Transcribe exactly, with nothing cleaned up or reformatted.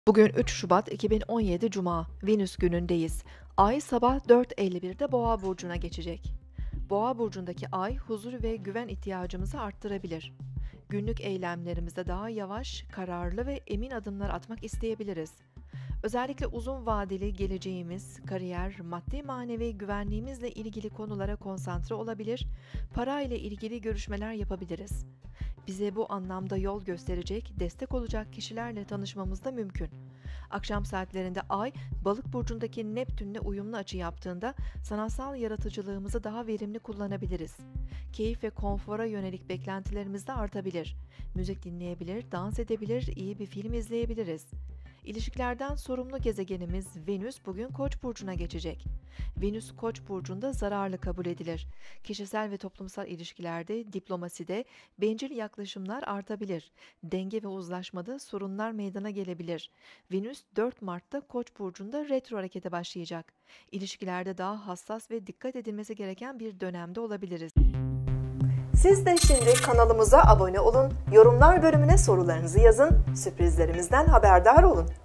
Bugün üç Şubat iki bin on yedi Cuma, Venüs günündeyiz. Ay sabah dört elli birde Boğa burcuna geçecek. Boğa burcundaki ay huzur ve güven ihtiyacımızı arttırabilir. Günlük eylemlerimizde daha yavaş, kararlı ve emin adımlar atmak isteyebiliriz. Özellikle uzun vadeli geleceğimiz, kariyer, maddi manevi güvenliğimizle ilgili konulara konsantre olabilir, para ile ilgili görüşmeler yapabiliriz. Bize bu anlamda yol gösterecek, destek olacak kişilerle tanışmamız da mümkün. Akşam saatlerinde Ay, Balık burcundaki Neptünle uyumlu açı yaptığında sanatsal yaratıcılığımızı daha verimli kullanabiliriz. Keyif ve konfora yönelik beklentilerimiz de artabilir. Müzik dinleyebilir, dans edebilir, iyi bir film izleyebiliriz. İlişkilerden sorumlu gezegenimiz Venüs bugün Koç burcuna geçecek. Venüs Koç burcunda zararlı kabul edilir. Kişisel ve toplumsal ilişkilerde, diplomaside bencil yaklaşımlar artabilir. Denge ve uzlaşmada sorunlar meydana gelebilir. Venüs dört Mart'ta Koç burcunda retro harekete başlayacak. İlişkilerde daha hassas ve dikkat edilmesi gereken bir dönemde olabiliriz. Siz de şimdi kanalımıza abone olun, yorumlar bölümüne sorularınızı yazın, sürprizlerimizden haberdar olun.